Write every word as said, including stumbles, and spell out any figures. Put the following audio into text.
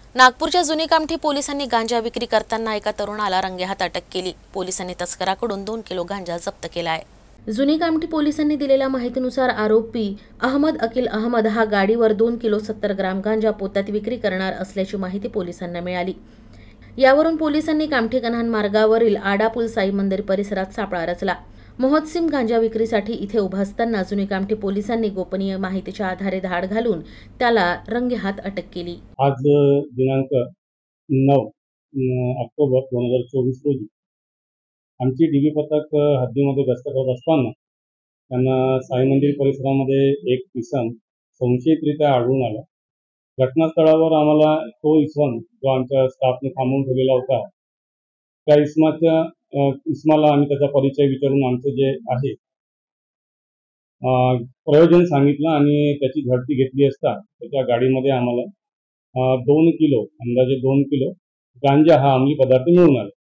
नागपूरच्या जुनी कामठी पोलिसांनी गांजा विक्री करताना एका तरुणाला रंगेहात अटक केली। पोलिसांनी तस्कराकडून दोन किलो गांजा जप्त केला आहे। जुनी कामठी पोलिसांनी दिलेल्या माहितीनुसार आरोपी अहमद अकील अहमद हा गाडीवर दोन किलो सत्तर ग्राम गांजा पोत्यात विक्री करणार असल्याची माहिती पोलिसांना मिळाली। यावरून पोलिसांनी कामठी कन्हान मार्गावरील आडापूल साई मंदिर परिसरात सापळा रचला। मोहतसिम गांजा विक्रीसाठी इथे उभा असताना जुनी कामठी पोलिसांनी गोपनीय माहितीच्या आधारे धाड घालून त्याला रंगेहात अटक केली। आज दिनांक नऊ ऑक्टोबर दोन हजार चोवीस रोजी आमची डीबी पथक हद्दीमध्ये गस्त करत असताना त्यांना साई मंदिर परिसरामध्ये एक इसम संशयितरित्या आढळून आला। घटनास्थळावर आम्हाला तो इसम जो आमच्या स्टाफने थांबवून ठेवलेला होता त्या इसमाच्या इसमाला आम्ही त्याचा परिचय विचारून आमचं जे आहे प्रयोजन सांगितलं आणि त्याची झडती घेतली असता त्याच्या गाडीमध्ये आम्हाला दोन किलो अंदाजे दोन किलो गांजा हा अंमली पदार्थ मिळून आला।